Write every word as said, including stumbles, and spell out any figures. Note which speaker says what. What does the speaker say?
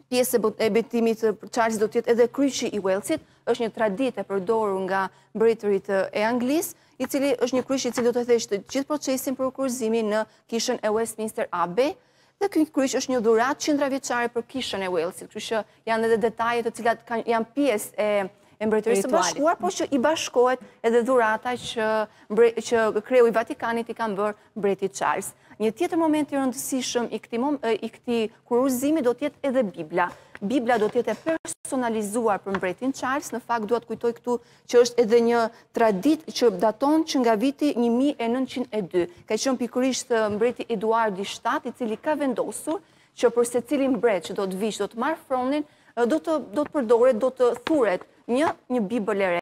Speaker 1: pjesë e betimit të Charlesit do tjetë edhe kryqi i Walesit, është një traditë e përdorur nga mbretërit e Anglisë, i cili është një kryq i cili do të theshtë gjithë procesin për kurorëzimin në kishën e Westminster Abbey, dhe ky kryq është një dhuratë qindravjeçare për kishën e Walesit, kështu që janë edhe detaje të cilat janë pjesë e e mbretërisë së bashkuar, por që i bashkohet edhe dhurata që, që kreu i Vatikanit i kanë bërë mbreti Charles. Një tjetër moment i rëndësishëm i këtij i këtij kurorëzimi do të jetë edhe Bibla. Bibla do të jetë personalizuar për mbretin Charles, në fakt dua të kujtoj këtu që është edhe një traditë që daton që nga viti një mijë e nëntëqind e dy. Ka qenë pikërisht mbreti Eduardi shtatë, i cili ka vendosur që për secilin mbret që do të vijë, do të marrë fronin, do të do të përdoret, do të thuret një një Bibël e re.